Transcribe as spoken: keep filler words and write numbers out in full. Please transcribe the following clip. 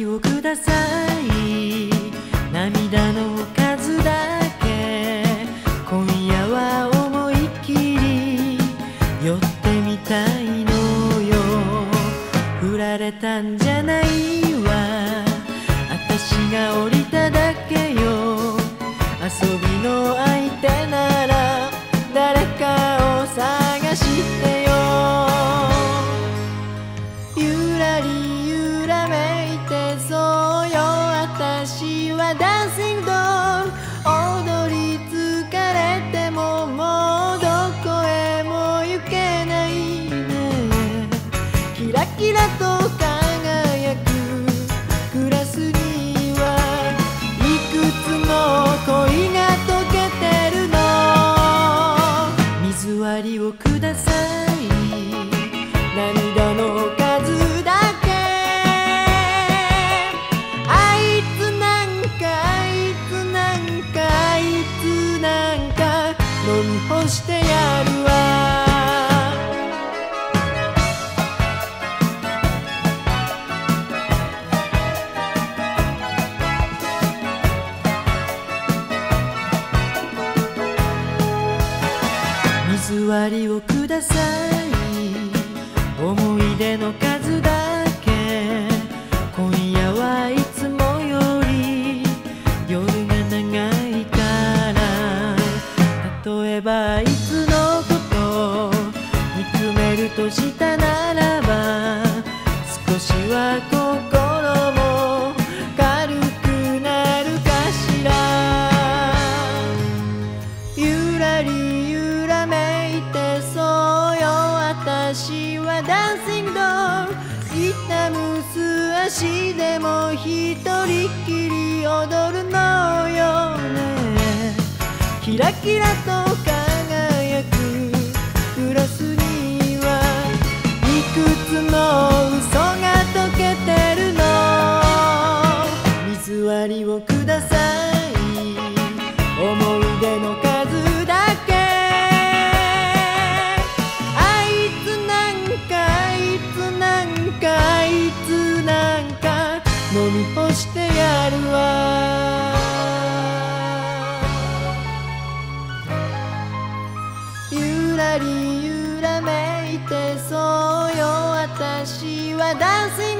をください。涙の数だけ今夜は思いっきり寄ってみたいのよ。振られたんじゃないわ、私が降りただけよ。遊びの相手なら誰かを探してよ。ゆらり揺らめいてそうよ、私はダンシングドール。踊り疲れてももうどこへも行けないね。キラキラと輝くグラスにはいくつの恋が溶けてるの。水割りをください。涙の数だけあいつなんかあいつなんかあいつなんか飲み干してやるわ。水割りをください。思い出の数だけ今夜はいつもより夜が長いから、例えばいつのこと見つめるとしたならば、少しは心も軽くなるかしら。ゆらり揺らめいてそうよ、私はダンシングドール。痛む素足でも一人きり踊るのよね。キラキラと輝くグラスにはいくつの嘘が溶けてるの。水割りをください。思い出の数だけあいつなんかあいつなんかあいつなんか飲み干してやるわ。ゆらり揺らめいてそうよ、私はダンシング